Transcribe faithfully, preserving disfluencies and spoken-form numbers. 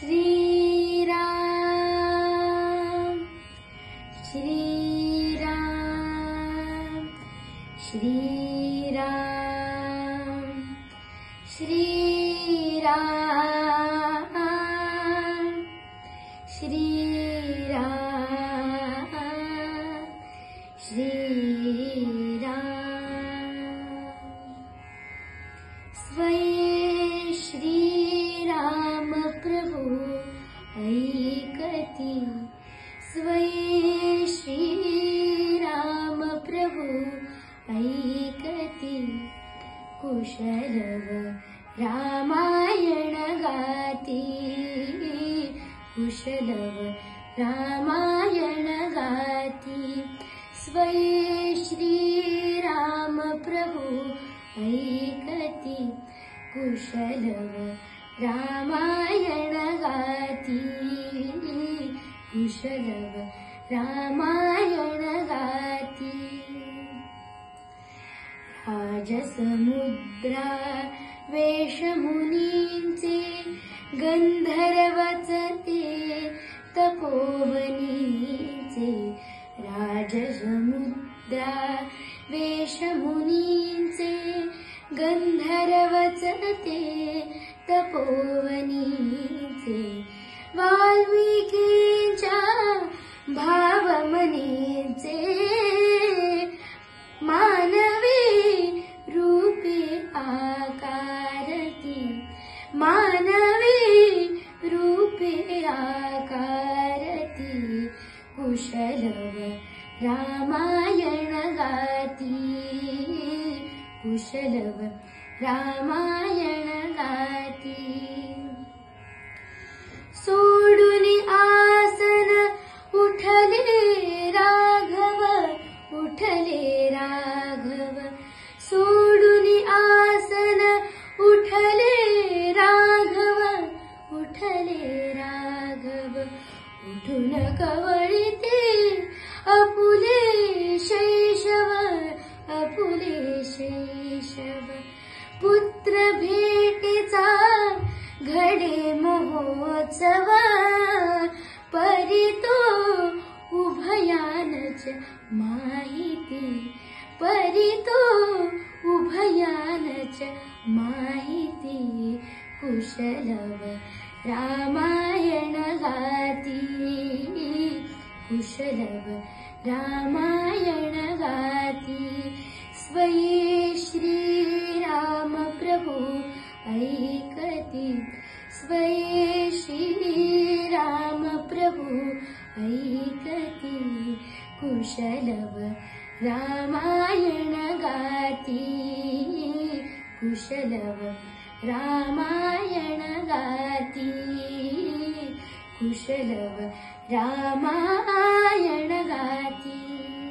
श्री राम श्री राम श्री राम श्री राम श्री राम श्री राम स्वये श्री राम प्रभु ऐकती स्वये श्री राम प्रभु ऐकती कुशलव रामायण गाती कुशलव रामायण गाती स्वये श्री राम प्रभु ऐकती कुशलव रामायण गाती कुशलव रामायण गाती राजसमुद्रा वेशमुनींचे गंधर्वचते तपोवनीचे राजसमुद्रा वेशमुनींचे गंधर्वचते तपोवनीचे वाल्मिकींच्या भावमनीचे मानवी रूपे आकारती मानवी रूपे आकारती कुशलव रामायण गाती कुशलव रामायण गाती सोडून आसन उठले राघव उठले राघव सोडून आसन उठले राघव उठले राघव उठून कवळीते अपुले शैशव अपुले शैशव पुत्र भेटेचा घडे महोत्सव परितो उभयानच माहिती परितो उभयानच माहिती कुशलव रामायण गाती कुशलव रामायण गाती स्वये श्री राम प्रभु ऐकती स्वये श्री राम प्रभु ऐकती कुशलव रामायण गाती कुशलव रामायण गाती कुशलव रामायण गाती।